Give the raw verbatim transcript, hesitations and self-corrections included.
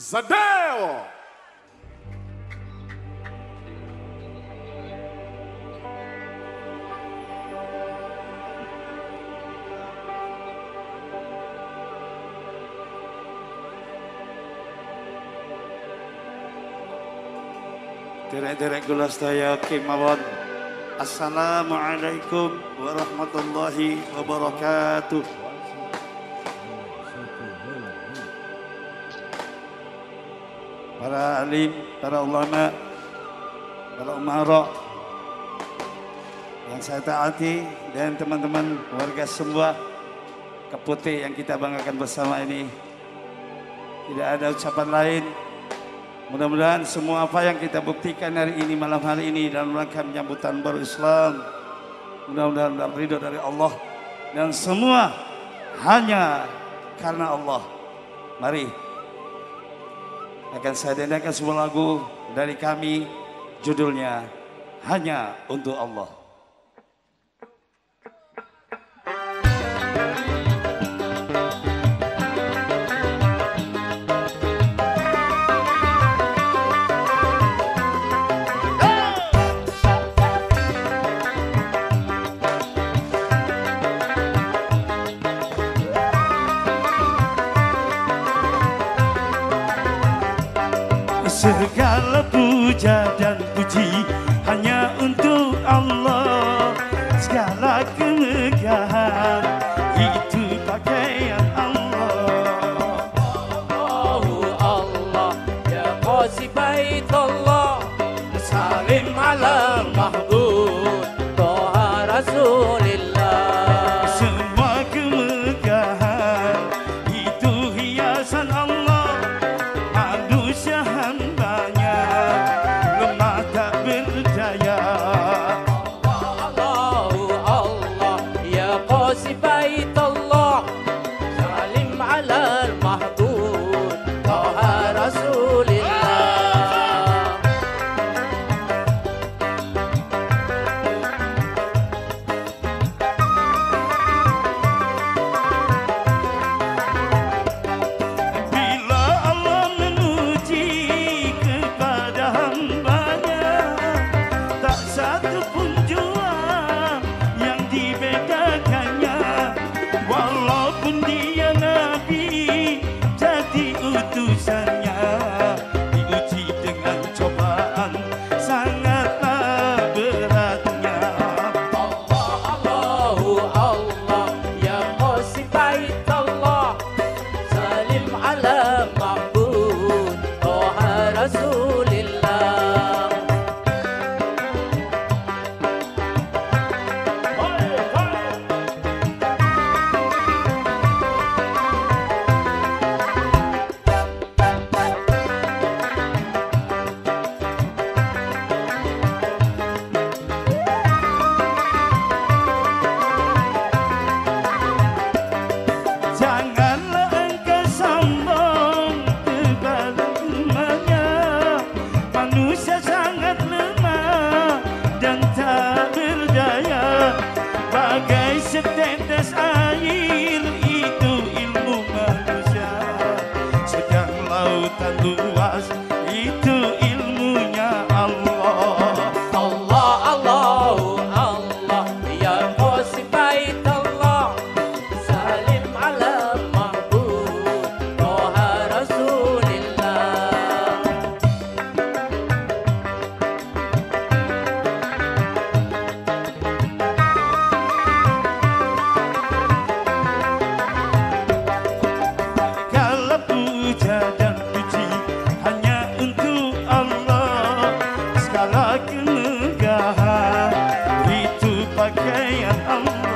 Zadeo. Derek-derek kula sedaya kemawon. Assalamualaikum warahmatullahi wabarakatuh. Para alim, para ulama, para umara yang saya taati dan teman-teman warga semua Keputih yang kita banggakan bersama ini. Tidak ada ucapan lain. Mudah-mudahan semua apa yang kita buktikan hari ini, malam hari ini dalam rangka menyambutan baru Islam, mudah-mudahan dalam ridho dari Allah dan semua hanya karena Allah. Mari akan saya dengarkan sebuah lagu dari kami, judulnya Hanya Untuk Allah. Segala puja dan puji hanya untuk Allah. Segala kemegahan itu pakaian Allah. Allahu Allah ya qasi baitullah, salim ala mahbub Toha Rasulillah. Semua kemegahan itu hiasan Allah. Manusia hambanya lemah tak berdaya. Allahu Allah ya qasi baitullah, salim ala mahbub Toha Rasulillah. Bila Allah memuji kepada hambanya, tak satu pun jua yang dibedakannya. Walaupun dia Nabi jadi utusannya, diuji dengan cobaan sangatlah beratnya. Allahu Allah ya qasi baitullah, salim ala mahbub Toha Rasulillah. Janganlah engkau sombong kepada umatnya. Manusia sangat lemah dan tak berdaya. Bagai setetes air itu ilmu manusia. Sedang lautan luas itu ilmunya Allah. Allah Allahu Allah ya qasi baitullah, salim ala mahbub Toha Rasulillah. Segala puja dan puji hanya untuk Allah. Segala kemegahan itu pakaian Allah.